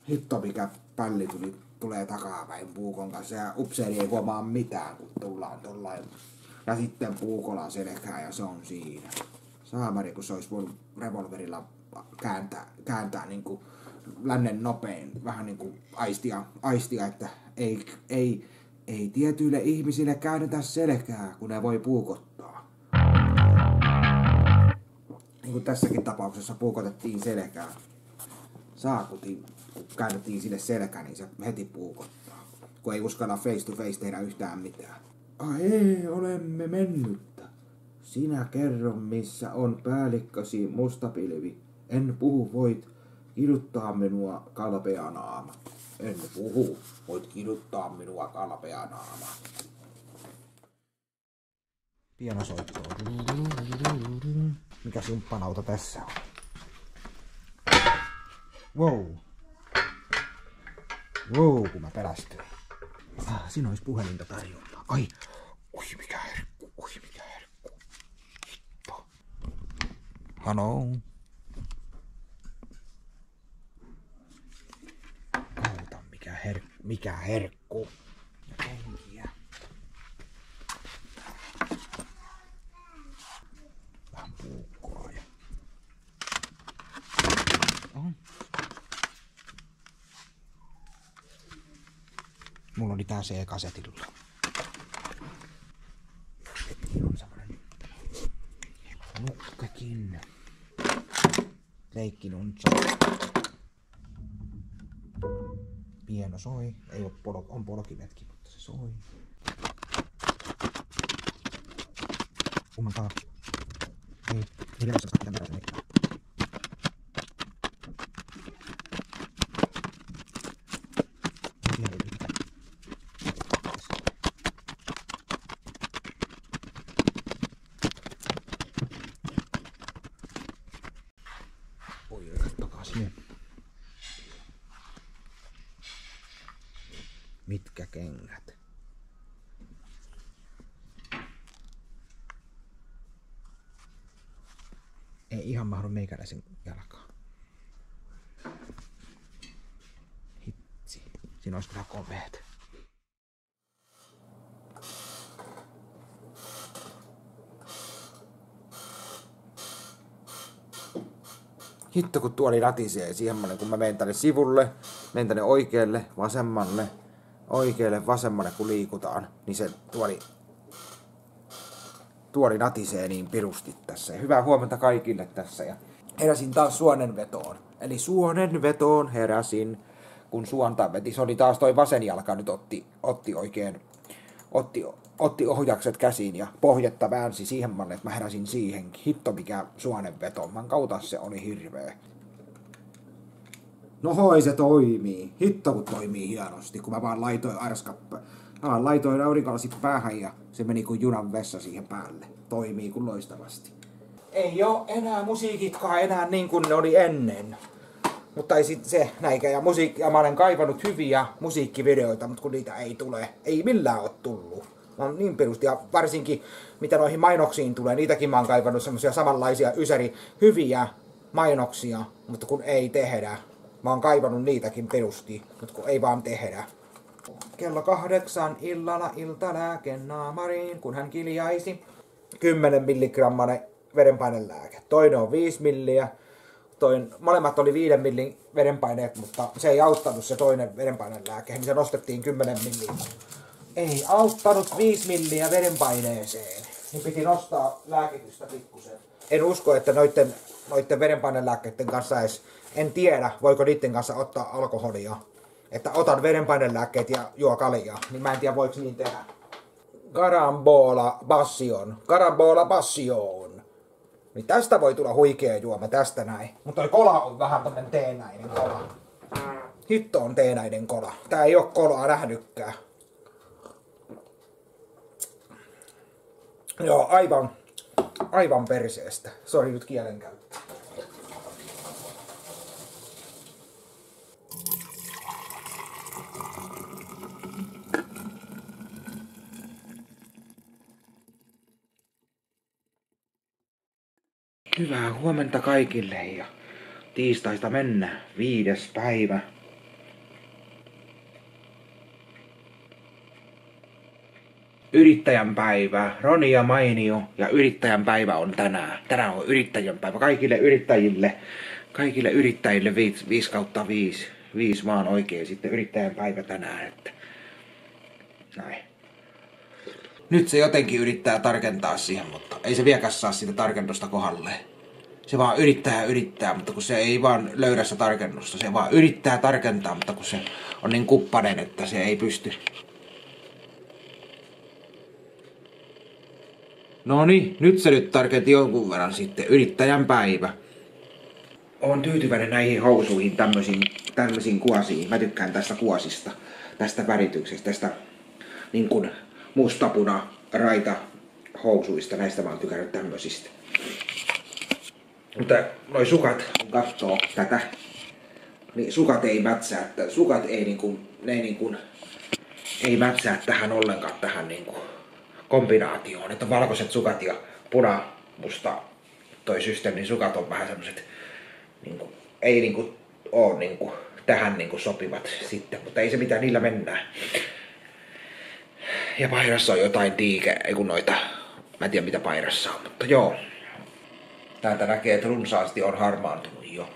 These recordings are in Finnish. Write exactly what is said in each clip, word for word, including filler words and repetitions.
Hitto mikä pälli tuli, tulee takapäin puukon kanssa ja upseeri ei huomaa mitään kun tullaan tollain. Ja sitten puukolla selkää ja se on siinä. Saamari kun se olisi voinut revolverilla kääntää, kääntää niinku lännen nopein. Vähän niinku aistia, aistia että ei, ei, ei tietyille ihmisille käännetä selkää kun ne voi puukottaa. Niin kuin tässäkin tapauksessa puukotettiin selkää. Saakutin, kun käännettiin sille selkä, niin se heti puukottaa. Kun ei uskalla face to face tehdä yhtään mitään. Ai ei, olemme mennyttä. Sinä kerro, missä on päällikkösi mustapilvi. En puhu, voit kiduttaa minua kalpea naama. En puhu, voit kiduttaa minua kalpea naama. Pianosoitto. Mikä symppanauta tässä on? Wow. Wow, kun mä pelästyin. Ah, siinä olisi puhelinta tarjolla. Ai, ui mikä herkku, ui mikä herkku. Hitto. Halo. Auta, mikä herkku, mikä herkku. Ja kenkiä. Vähän puukkoa ja... Oh. Mulla oli tää C-kasetilla. Sitten on semmonen nukkakin. Leikkinuntsa. Pieno soi. Ei oo polo, on polkimetkin, mutta se soi. Kummankaan. Ei, ei vielä sitä mitä mä mitkä kengät? Ei ihan mahdu meikäläisen jalkaan. Hitsi. Siinä olisi kyllä komeet. Hitto kun tuoli ratisee siihen, kun mä menen tänne sivulle, menen tänne oikealle, vasemmalle, oikealle, vasemmalle kun liikutaan, niin se tuoli, tuoli natisee niin pirusti tässä. Ja hyvää huomenta kaikille tässä. Ja heräsin taas suonenvetoon. Eli suonenvetoon heräsin, kun suonta veti. Se oli taas toi vasen jalka nyt otti, otti oikein, otti, otti ohjakset käsiin ja pohjetta väänsi siihen malle, että mä heräsin siihen. Hitto mikä suonenveto. Man kautta se oli hirveä. No hoi se toimii. Hitto kun toimii hienosti, kun mä vaan laitoin arskappä. Mä vaan laitoin aurinkolasit päähän ja se meni kuin junan vessa siihen päälle. Toimii kuin loistavasti. Ei oo enää musiikitkaan enää niin kuin ne oli ennen. Mutta ei sit se näikä. Ja, musiikki, ja mä olen kaivannut hyviä musiikkivideoita, mutta kun niitä ei tule. Ei millään oo tullut. Mä oon niin perusti. Ja varsinkin mitä noihin mainoksiin tulee, niitäkin mä oon kaivannut semmosia samanlaisia ysäri hyviä mainoksia, mutta kun ei tehdä. Mä oon kaivannut niitäkin perusti, mutta kun ei vaan tehdä. Kello kahdeksan illalla iltalääke naamariin, kun hän kiljaisi. kymmenen milligrammanen verenpainelääke. Toinen on viisi milliä. Toin, molemmat oli viiden millin verenpaineet, mutta se ei auttanut se toinen verenpainelääke, niin se nostettiin kymmenen milliä. Ei auttanut viisi milliä verenpaineeseen. Niin piti nostaa lääkitystä pikkusen. En usko, että noitten, noitten verenpainelääkkeiden kanssa edes, en tiedä, voiko niiden kanssa ottaa alkoholia. Että otan verenpainelääkkeet ja juo kaljaa, niin mä en tiedä voiko niin tehdä. Carambola Passion. Carambola Passion. Niin tästä voi tulla huikea juoma, tästä näin. Mutta toi kola on vähän tämmönen teenäinen kola. Hitto on teenäinen kola. Tää ei oo kolaa nähnytkään. Joo, aivan, aivan perseestä. Sori nyt kielenkäyttö. Hyvää huomenta kaikille ja tiistaista mennä, viides päivä. yrittäjän päivä. Roni ja Mainio ja yrittäjän päivä on tänään. Tänään on yrittäjän päivä. Kaikille yrittäjille, kaikille yrittäjille viisi kautta viisi. viisi vaan oikein sitten yrittäjän päivä tänään. Että näin. Nyt se jotenkin yrittää tarkentaa siihen, mutta ei se vieläkään saa sitä tarkennusta kohdalleen. Se vaan yrittää ja yrittää, mutta kun se ei vaan löydä sitä tarkennusta. Se vaan yrittää tarkentaa, mutta kun se on niin kuppanen, että se ei pysty. No niin, nyt se nyt tarkenti jonkun verran sitten. Yrittäjän päivä. Oon tyytyväinen näihin housuihin, tämmöisiin, tämmöisiin kuosiin. Mä tykkään tästä kuosista, tästä värityksestä, tästä niin kuin mustapuna raita housuista. Näistä mä oon tykännyt tämmöisistä. Mutta noi sukat, kun katsoo tätä, niin sukat ei mätsää, että sukat ei niinku, ne ei niinku, ei mätsää tähän ollenkaan tähän niinku kombinaatioon. Että valkoiset sukat ja punamusta toi systeemin sukat on vähän semmoset, niinku, ei niinku oo niinku tähän niinku sopivat sitten, mutta ei se mitään, niillä mennään. Ja pairassa on jotain tiike, ei kun noita, mä en tiedä mitä pairassa on, mutta joo. Täältä näkee, että runsaasti on harmaantunut jo.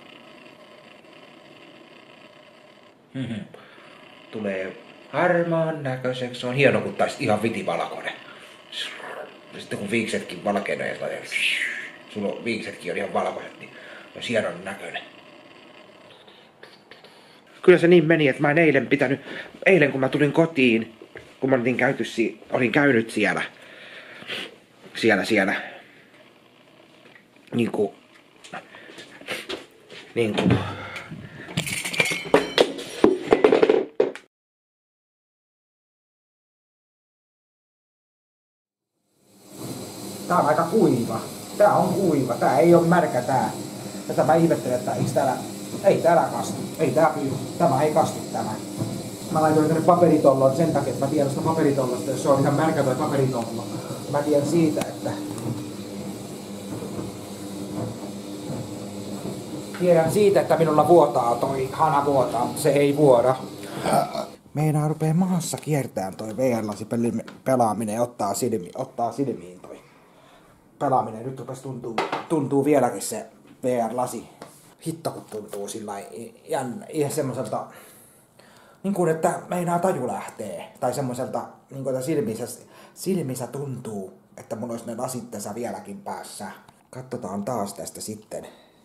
Tulee harmaan näköiseksi. Se on hieno, kun taisi ihan vitivalkoinen. Sitten kun viiksetkin valkenee, sulla on viiksetkin on ihan valkoiset, niin on hienon näköinen. Kyllä se niin meni, että mä en eilen pitänyt, eilen kun mä tulin kotiin, kun mä olin käyty, olin käynyt siellä, siellä, siellä, niinku, niinku, tää on aika kuiva. Tää on kuiva. Tää ei oo märkä tää. Tätä mä ihmettelen, että eikö täällä, ei täällä kastu. Ei tää pyy. Tämä ei kastu tämä. Mä laitoin tänne paperitollon sen takia, että mä tiedän sitä paperitollosta, jos se on ihan märkä toi paperitollo. Mä tiedän siitä, että Tiedän siitä, että minulla vuotaa toi hana vuotaa, mutta se ei vuoda. Meinaa rupee maassa kiertään toi V R-lasi pelaaminen ja ottaa silmiin, ottaa silmiin toi pelaaminen. Nyt rupes tuntuu, tuntuu vieläkin se V R-lasi. Hitto kun tuntuu sillä ihan semmoiselta, niin kuin että meinaa taju lähtee. Tai semmoiselta, niin kuin että silmissä, silmissä tuntuu, että mun olisi ne lasit tässä vieläkin päässä. Katsotaan taas tästä sitten,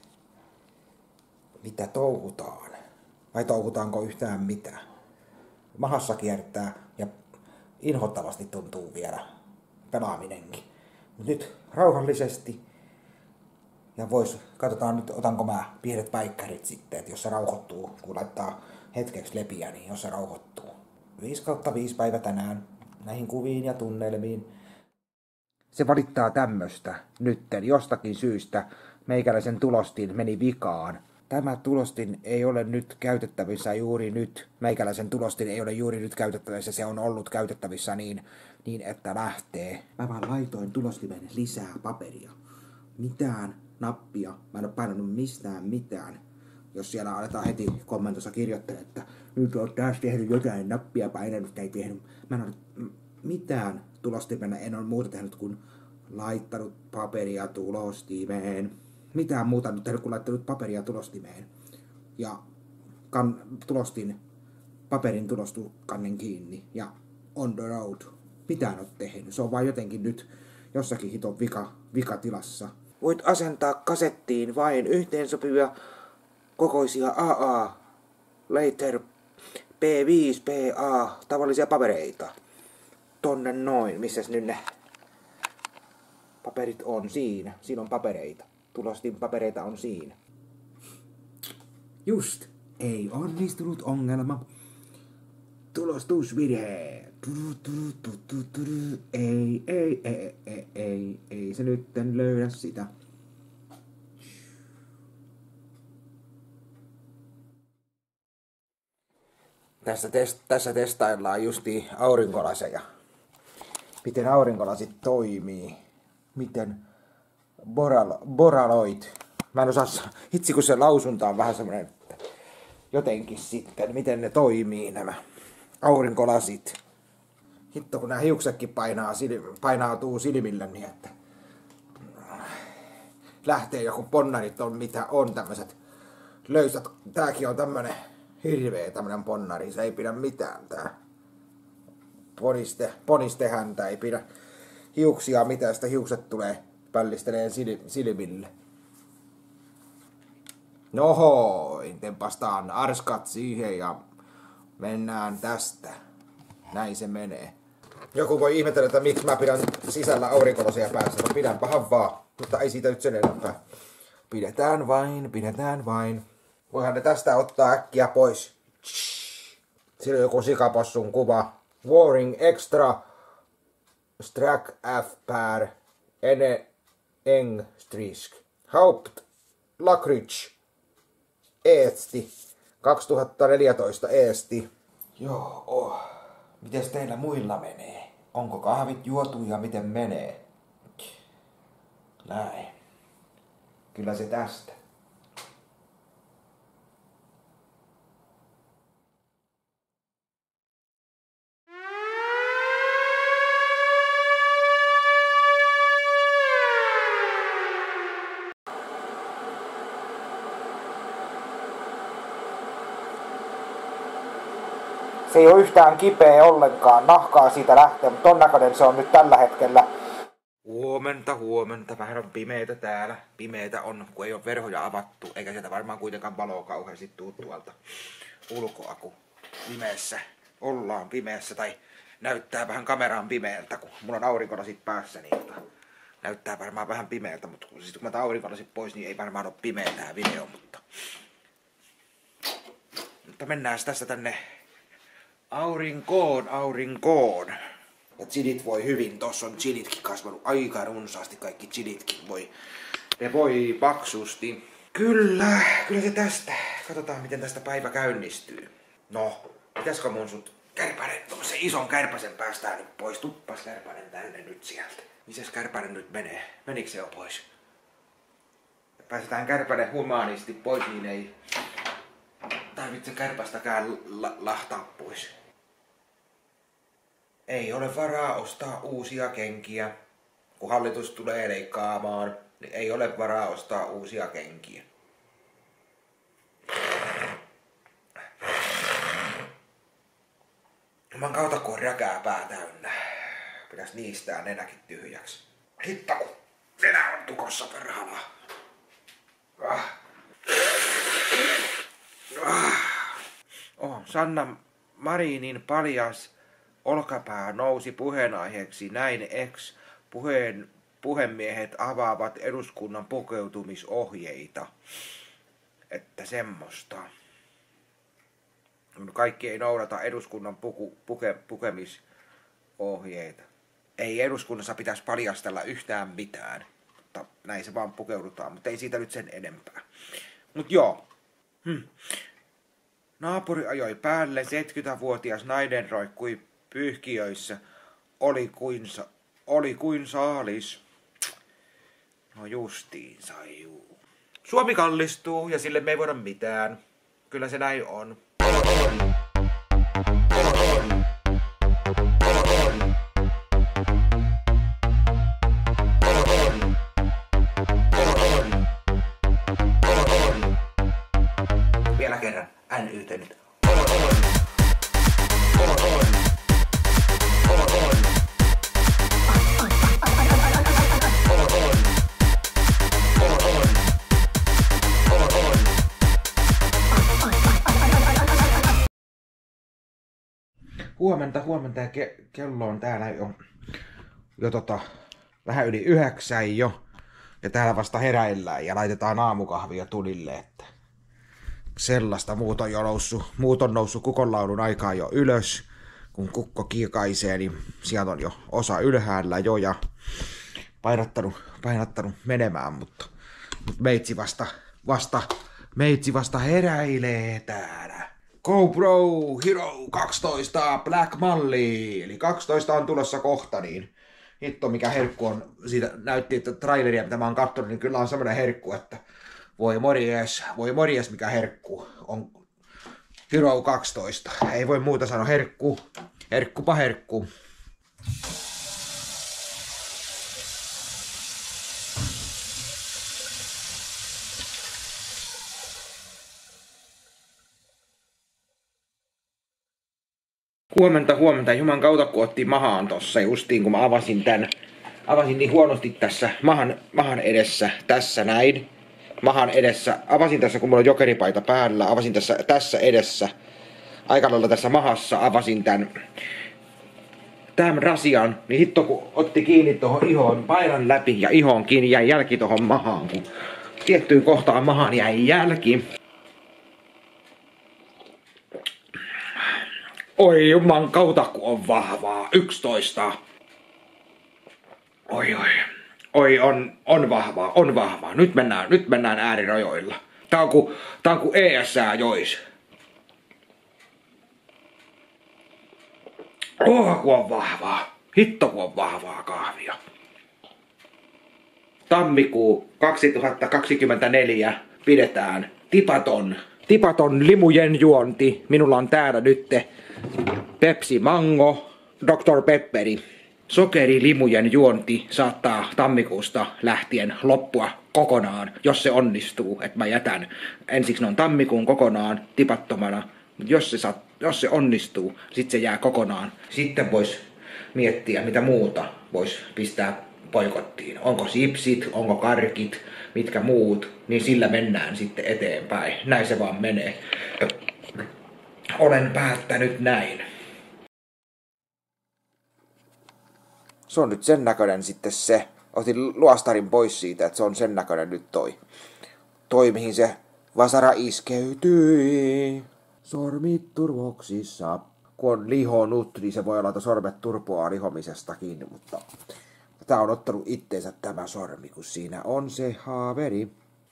mitä touhutaan. Vai touhutaanko yhtään mitään. Mahassa kiertää ja inhottavasti tuntuu vielä pelaaminenkin. Mut nyt rauhallisesti. Ja vois, katsotaan nyt, otanko mä pienet päikkärit sitten, että jos se rauhoittuu, kun laittaa hetkeksi lepiä, niin jos se rauhoittuu. viisi kautta viisi päivä tänään näihin kuviin ja tunnelmiin. Se valittaa tämmöstä nytten jostakin syystä. Meikäläisen tulostin meni vikaan. Tämä tulostin ei ole nyt käytettävissä juuri nyt. Meikäläisen tulostin ei ole juuri nyt käytettävissä. Se on ollut käytettävissä niin, niin että lähtee. Mä vaan laitoin tulostimen lisää paperia. Mitään nappia. Mä en ole painanut mistään mitään. Jos siellä aletaan heti kommentossa kirjoittelemaan, että nyt oot taas tehnyt jotain nappia painanut, ei tehnyt. Mä en ole mitään tulostimena. En ole muuta tehnyt kuin laittanut paperia tulostimeen. Mitään muuta en ole tehnyt kuin laittanut paperia tulostimeen. Ja kan, tulostin paperin tulostukannen kiinni. Ja on the road. Mitään ole tehnyt. Se on vaan jotenkin nyt jossakin hiton vika, vikatilassa. Voit asentaa kasettiin vain yhteensopivia kokoisia A A, later P viisi, P A, tavallisia papereita. Tonne noin, missäs nyt ne paperit on siinä. Siinä on papereita. Tulostin papereita on siinä. Just. Ei onnistunut ongelma. Tulostusvirhe. Ei, ei, ei, ei, ei, ei se nytten löydä sitä. Tässä, test, tässä testaillaan justiin aurinkolaseja. Miten aurinkolasit toimii. Miten boral, boraloid. Mä en osaa, hitsi kun se lausunta on vähän semmonen, että jotenkin sitten, miten ne toimii nämä aurinkolasit. Hitto kun nää hiuksetkin painaa, painautuu silmille niin, että lähtee joku ponnarit on mitä on tämmöiset löysät. Tääkin on tämmönen hirveä tämmönen ponnari, se ei pidä mitään tää. Poniste, ponistehäntä ei pidä hiuksia mitään, sitä hiukset tulee pällisteleen silmille. Nohoi, tempastaan arskat siihen ja mennään tästä. Näin se menee. Joku voi ihmetellä, että miksi mä pidän sisällä aurinkolasia päässä. No pidänpähän vaan, mutta ei siitä nyt sen enempää. Pidetään vain, pidetään vain. Voihan ne tästä ottaa äkkiä pois. Siellä on joku sikapossun kuva. Waring extra strak F per ene engstrisk. Haupt Lakridge. Eesti. kaksituhattaneljätoista Eesti. Joo, oh. Mites teillä muilla menee? Onko kahvit juotu ja miten menee? Näin. Kyllä se tästä. Se ei ole yhtään kipeä ollenkaan, nahkaa siitä lähtee, mutta ton näköinen se on nyt tällä hetkellä. Huomenta, huomenta. Vähän on pimeitä täällä. Pimeitä on, kun ei ole verhoja avattu, eikä sieltä varmaan kuitenkaan valoa kauheasti tuu tuolta ulkoa, kun pimeässä ollaan pimeässä, tai näyttää vähän kameraan pimeältä, kun mulla on aurinkolasit päässä, niin näyttää varmaan vähän pimeältä, mutta kun, siis kun mä otan aurinkolasit pois, niin ei varmaan ole pimeä tää video, mutta... Mutta mennään tästä tänne aurinkoon, aurinkoon. Ja chilit voi hyvin, tossa on chilitkin kasvanut aika runsaasti, kaikki chilitkin voi, ne voi paksusti. Kyllä, kyllä se tästä. Katsotaan miten tästä päivä käynnistyy. No, pitäisikö mun sut Kärpänen, se ison kärpäsen päästään nyt pois. Tuppas Kärpänen tänne nyt sieltä. Missäs Kärpänen nyt menee? Menikö se jo pois? Pääsetään Kärpänen humaanisti pois, niin ei tarvitse kärpästäkään la lahtaa pois. Ei ole varaa ostaa uusia kenkiä. Kun hallitus tulee leikkaamaan, niin ei ole varaa ostaa uusia kenkiä. Juman kautta kun on räkää pää täynnä. Pitäis niistää nenäkin tyhjäksi. Hitto kun nenä on tukossa perhana. Ah. Ah. Oh, Sanna Marinin paljas olkapää nousi puheenaiheeksi. Näin ex puheen, puhemiehet avaavat eduskunnan pukeutumisohjeita. Että semmoista. Kaikki ei noudata eduskunnan puku, puke, pukemisohjeita. Ei eduskunnassa pitäisi paljastella yhtään mitään. Mutta näin se vaan pukeudutaan, mutta ei siitä nyt sen enempää. Mut joo. Hm. Naapuri ajoi päälle, seitsemänkymmentävuotias nainen roikkui pyyhkiöissä. Oli kuin, oli kuin saalis. No justiinsa juu. Suomi kallistuu ja sille me ei voida mitään. Kyllä se näin on. Vielä kerran. N Y T nyt. Huomenta, huomenta ja ke kello on täällä jo, jo tota, vähän yli yhdeksän jo. Ja täällä vasta heräillään ja laitetaan aamukahvia tulille, että sellaista. Muut on jo noussut, muut on noussut kukonlaulun aikaa jo ylös. Kun kukko kiikaisee, niin sieltä on jo osa ylhäällä jo ja painattanut, painattanut menemään, mutta, mutta meitsi vasta, vasta, meitsi vasta heräilee täällä. GoPro Hero kaksitoista Black Malli, eli kaksitoista on tulossa kohta, niin hitto mikä herkku on, siitä näytti, että traileria mitä mä oon katsonut, niin kyllä on semmoinen herkku, että voi morjes, voi morjes mikä herkku on Hero kaksitoista, ei voi muuta sanoa, herkku, herkkupa herkku. Huomenta, huomenta. Juman kautta kun otti mahaan tossa justiin kun mä avasin tän. Avasin niin huonosti tässä mahan, mahan edessä. Tässä näin. Mahan edessä. Avasin tässä kun mulla on jokeripaita päällä. Avasin tässä, tässä edessä. Aika lailla tässä mahassa avasin tän. Tämän rasian. Niin hitto kun otti kiinni tohon ihoon paidan läpi ja ihoon kiinni jäi jälki tohon mahaan. Kun tiettyyn kohtaan mahaan jäi jälki. Oi juman kautta kun on vahvaa. yksitoista. Oi oi. Oi on, on vahvaa, on vahvaa. Nyt mennään, nyt mennään äärirajoilla. Tää on ku, tää on ku E S A jois. Oh ku on vahvaa. Hitto ku on vahvaa kahvia. Tammikuu kaksituhattakaksikymmentäneljä pidetään tipaton. Tipaton limujen juonti. Minulla on täällä nytte Pepsi Mango, doktor Pepperi. Sokerilimujen juonti saattaa tammikuusta lähtien loppua kokonaan, jos se onnistuu. Että mä jätän ensiksi noin tammikuun kokonaan tipattomana. Mutta jos se, saat, jos se onnistuu, sit se jää kokonaan. Sitten vois miettiä mitä muuta vois pistää poikottiin. Onko sipsit, onko karkit, mitkä muut. Niin sillä mennään sitten eteenpäin. Näin se vaan menee. Olen päättänyt näin. Se on nyt sen näköinen sitten se. Otin luostarin pois siitä, että se on sen näköinen nyt toi. Toi mihin se vasara iskeytyi. Sormit turvoksissa. Kun on lihonut, niin se voi olla, että sormet turpoaa lihomisestakin, mutta tää on ottanut itteensä tämä sormi, kun siinä on se haaveri.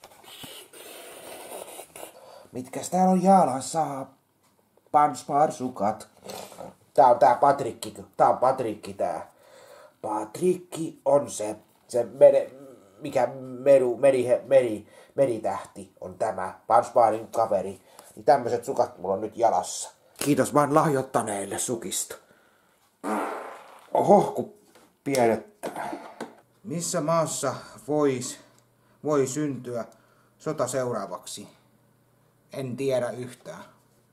Mitkäs täällä on jalassa? Pansparsukat. Tää on tää Patrikki. Tää on Patrikki tää. Patrikki on se, se mere, mikä meru, meri, meri, meritähti on tämä, Pansparin kaveri. Niin tämmöiset sukat mulla on nyt jalassa. Kiitos vaan lahjoittaneille sukista. Oho, kun pienettää. Missä maassa vois, voi syntyä sota seuraavaksi? En tiedä yhtään.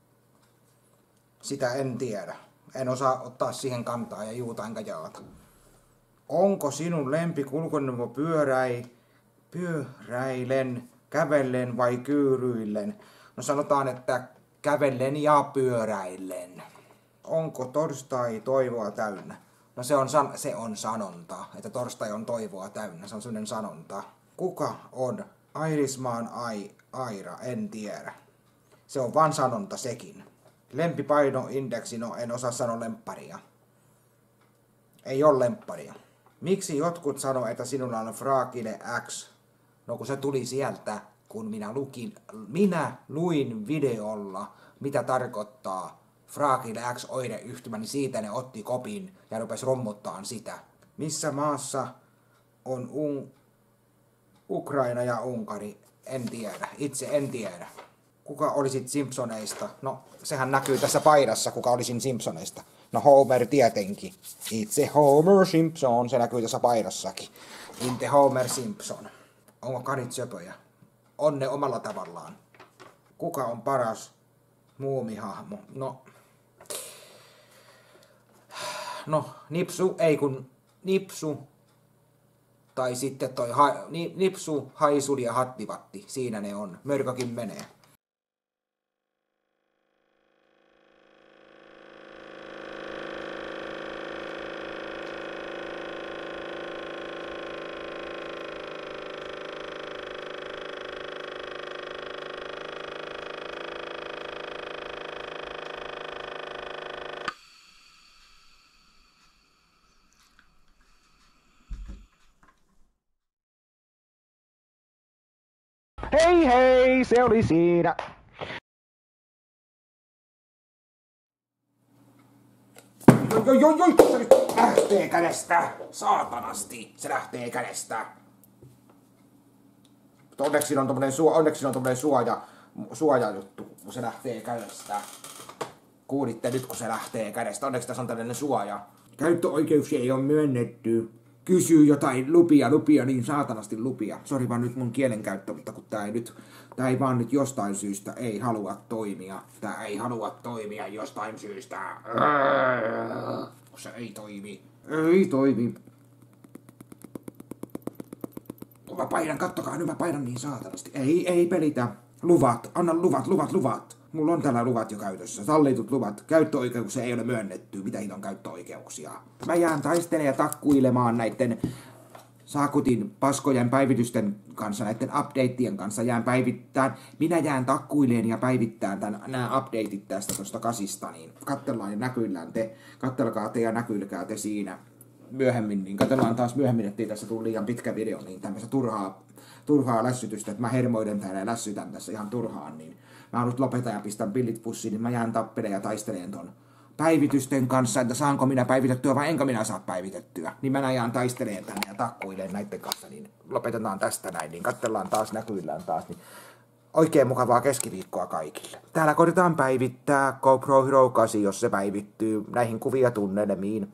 Sitä en tiedä. En osaa ottaa siihen kantaa ja juuta enkä jaata. Onko sinun lempikulkuneuvo pyöräi, pyöräilen, kävellen vai kyyryillen? No sanotaan, että kävellen ja pyöräillen. Onko torstai toivoa täynnä? No se on, san- se on sanonta, että torstai on toivoa täynnä. Se on sellainen sanonta. Kuka on Airismaan ai, Aira? En tiedä. Se on vaan sanonta sekin. Lempipainoindeksi, no en osaa sanoa lempparia. Ei ole lempparia. Miksi jotkut sanoo, että sinulla on Fragile X? No kun se tuli sieltä, kun minä, lukin, minä luin videolla, mitä tarkoittaa Fragile X-oireyhtymä, niin siitä ne otti kopin ja rupesi rommuttaan sitä. Missä maassa on un... Ukraina ja Unkari? En tiedä. Itse en tiedä. Kuka olisit Simpsoneista? No, sehän näkyy tässä paidassa, kuka olisin Simpsoneista. No Homer tietenkin. Itse Homer Simpson, se näkyy tässä paidassakin. Inte Homer Simpson. Onko kadit söpöjä? On ne omalla tavallaan. Kuka on paras muumihahmo? No... No, Nipsu, ei kun Nipsu. Tai sitten toi ha, ni, Nipsu, Haisuli ja Hattivatti. Siinä ne on. Mörkökin menee. Hei hei, se oli siinä. Joi joi joi, se nyt lähtee kädestä. Saatanasti, se lähtee kädestä. Mutta onneksi siinä on tommonen, suo, onneksi siinä on tommonen suoja, suojajuttu, kun se lähtee kädestä. Kuulitte nyt, kun se lähtee kädestä. Onneksi tässä on tällainen suoja. Käyttöoikeuksia ei ole myönnetty. kysyy jotain lupia, lupia, niin saatanasti lupia. Sori vaan nyt mun kielenkäyttö, mutta kun tää ei nyt, tää ei vaan nyt jostain syystä ei halua toimia. Tää ei halua toimia jostain syystä. Se ei toimi. Ei toimi. Kun mä painan, kattokaa, nyt mä painan niin saatanasti. Ei, ei pelitä. Luvat, anna luvat, luvat, luvat. Mulla on täällä luvat jo käytössä. Sallitut luvat. Käyttöoikeuksia ei ole myönnetty. Mitä hiton käyttöoikeuksia? Mä jään taistelemaan ja takkuilemaan näitten Saakutin paskojen päivitysten kanssa, näitten updateien kanssa jään päivittämään. Minä jään takkuileen ja päivittämään tämän, nämä updateit tästä tuosta kasista, niin katsellaan ja näkyillään te. Kattelkaa te ja näkyilkää te siinä myöhemmin, niin katsellaan taas myöhemmin, ettei tässä tule liian pitkä video, niin tämmöistä turhaa, turhaa lässytystä, että mä hermoiden täällä ja lässytän tässä ihan turhaan, niin mä nyt lopetan ja pistän pillit pussiin, niin mä jään tappeleen ja taisteleen ton päivitysten kanssa, että saanko minä päivitettyä vai enkä minä saa päivitettyä. Niin mä jään taisteleen tänne ja takkuileen näiden kanssa, niin lopetetaan tästä näin, niin katsellaan taas näkyillään taas, niin oikein mukavaa keskiviikkoa kaikille. Täällä koitetaan päivittää GoPro Hero kahdeksan, jos se päivittyy näihin kuvia tunnelmiin.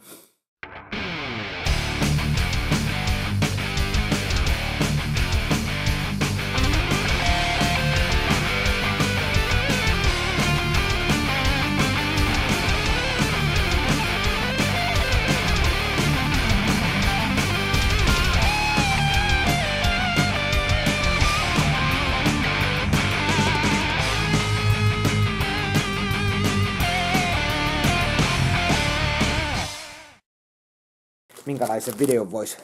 Minkälaisen videon vois,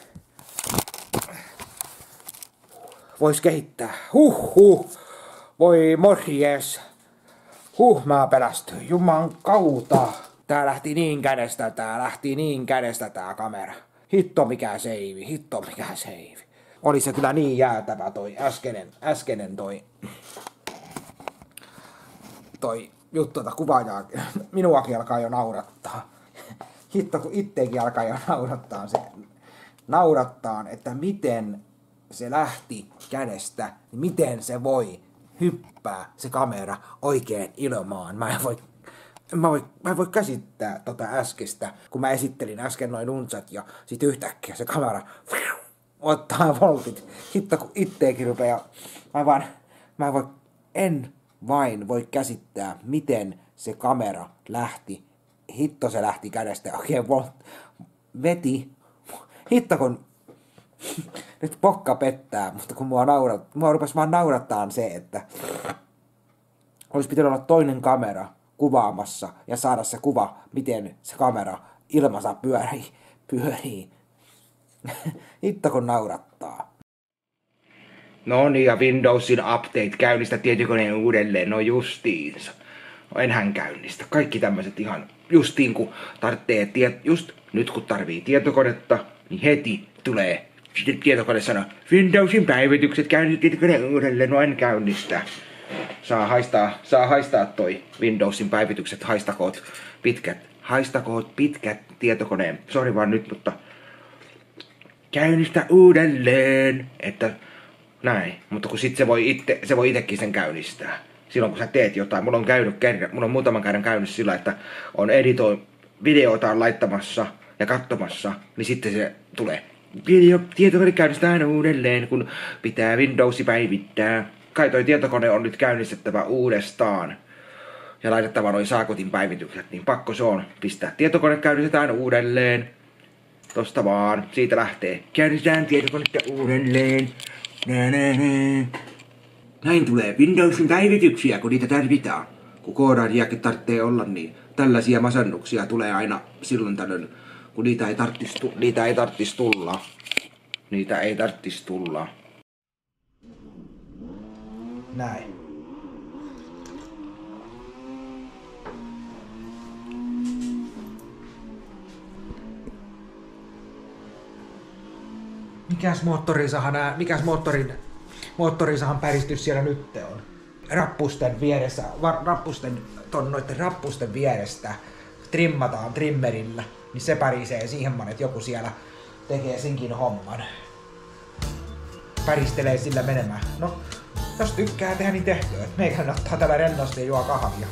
vois kehittää. Huh huh. Voi morjes. Huh, mä pelästyin. Juman kautta. Tää lähti niin kädestä, tää lähti niin kädestä tää kamera. Hitto mikä seivi, hitto mikä seivi. Oli se kyllä niin jäätävä toi äskenen, äskenen toi, toi juttu, että kuvaajaa, minuakin alkaa jo naurattaa. Hitto, kun itteekin alkaa jo naurattaa se, naurattaa, että miten se lähti kädestä, niin miten se voi hyppää se kamera oikein ilmaan. Mä en voi, mä voi, mä en voi käsittää tota äskeistä, kun mä esittelin äsken noin unsat ja sit yhtäkkiä se kamera fiu, ottaa voltit. Hitto, kun itteekin rupeaa, mä vaan, mä voi, en vain voi käsittää, miten se kamera lähti. Hitto se lähti kädestä ja oikein veti. Hitto kun nyt pokka pettää, mutta kun mua, naurat, mua rupesi vaan naurattaa se, että olisi pitänyt olla toinen kamera kuvaamassa ja saada se kuva, miten se kamera ilmassa pyörii. pyörii. Hitto kun naurattaa. No niin, ja Windowsin update käynnistä tietokoneen uudelleen, no justiinsa. Enhän käynnistä. Kaikki tämmöiset ihan justiin kun tarvitsee, just nyt kun tarvii tietokonetta, niin heti tulee sitten tietokone sanoo, Windowsin päivitykset käynnissä tietokoneen uudelleen, no en käynnistä. Saa haistaa, saa haistaa toi Windowsin päivitykset, haistakoot pitkät, haistakoot pitkät tietokoneen. Sori vaan nyt, mutta käynnistä uudelleen, että näin, mutta kun sit se voi itse, se voi itekin sen käynnistää. Silloin kun sä teet jotain, mulla on käynyt kerran, mulla on muutaman kerran käynyt sillä, että on editoi videota laittamassa ja katsomassa, niin sitten se tulee. Video, tietokone käynnistää aina uudelleen, kun pitää Windowsi päivittää. Kai toi tietokone on nyt käynnistettävä uudestaan ja laitettava noin Saakutin päivitykset, niin pakko se on pistää tietokone käynnistetään uudelleen. Tosta vaan, siitä lähtee. Käynnistetään tietokonetta uudelleen. Nää, nää, nää. Näin tulee Windowsin päivityksiä, kun niitä tarvitaan. Kun koodaajia tarvitsee olla, niin tällaisia masennuksia tulee aina silloin tällöin, kun niitä ei tarvitsisi tu- niitä ei tarvitsisi tulla. Niitä ei tarvitsisi tulla. Näin. Mikäs moottorisahan nää, mikäs moottorin moottorisahan päristys siellä nyt on? Rappusten vieressä, va, rappusten, ton noitten rappusten vierestä trimmataan trimmerillä, niin se pärisee siihen, että joku siellä tekee sinkin homman. Päristelee sillä menemään. No, jos tykkää tehdä, niin tehtyä. Meikähän ottaa täällä rennosti ja juo kahvia.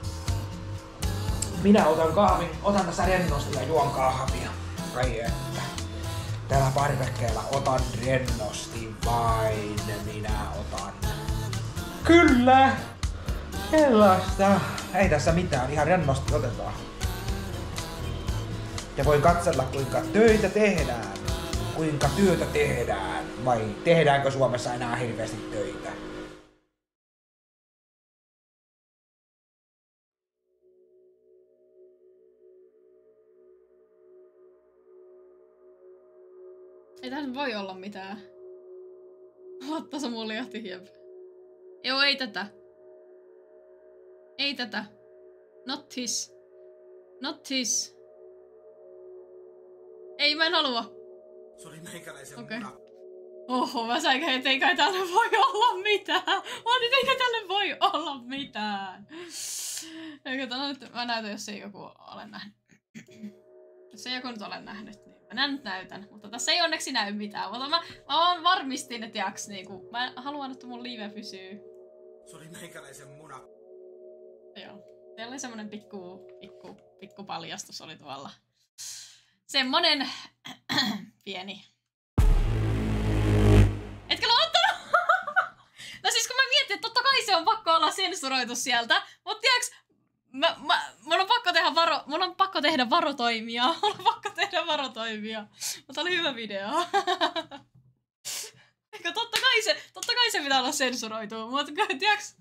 Minä otan kahvin, otan tässä rennosti ja juon kahvia. Kai että. Täällä parvekkeella otan rennosti, vain minä otan. Kyllä! Sellaista. Ei tässä mitään, ihan rennosti otetaan. Ja voin katsella kuinka töitä tehdään. Kuinka työtä tehdään. Vai tehdäänkö Suomessa enää hirveästi töitä? Ei tässä voi olla mitään. Lotta, sä muljahti jep. Joo, ei tätä. Ei tätä. Not this. Not this. Ei, mä en halua. Se oli meikäläisen Okei. muna. Oho, mä säikä, et eikä tälle voi olla mitään. Mä otin, eikä tälle voi olla mitään. Eikö tänä nyt, mä näytän, jos ei joku ole nähnyt. Jos ei joku nyt ole nähnyt, niin mä nyt näytän. Mutta tässä ei onneksi näy mitään. Mutta mä, mä vaan varmistin, että jaks niinku. Mä haluan, että mun live pysyy. Se oli meikäläisen muna. Joo. Siellä oli semmonen pikku, pikku, pikku paljastus oli tuolla. Semmonen pieni. Etkö ole ottanut? No siis kun mä mietin, että totta kai se on pakko olla sensuroitu sieltä. Mut tiiäks, mä, mä, mun on pakko tehdä varo, mun on pakko tehdä varotoimia. Mun on pakko tehdä varotoimia. Mutta oli hyvä video. Eikö totta kai se, totta kai se pitää olla sensuroitu. Mut tiiäks,